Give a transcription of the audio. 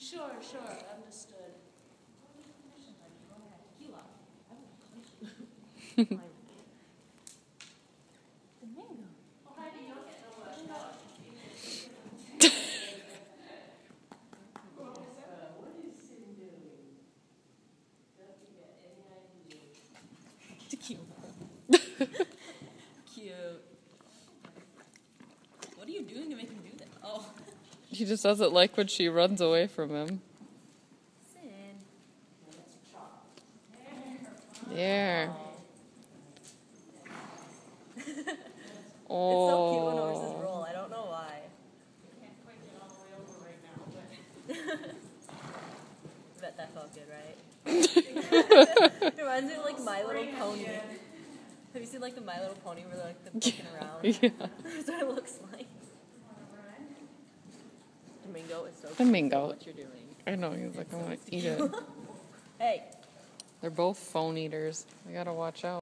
Sure, understood. Cute. What are you doing to make him do that? Oh. He just doesn't like when she runs away from him. Sin. There. It's so cute when horses roll. I don't know why. I can't quite get all the way over right now, but... Bet that felt good, right? It reminds me of like My Little Pony. Have you seen like the My Little Pony where they're like looking around? Yeah. That's what it looks like. Domingo is so cute. Domingo. What you're doing. I know, he's like, I want to eat it. Hey. They're both phone eaters. I gotta watch out.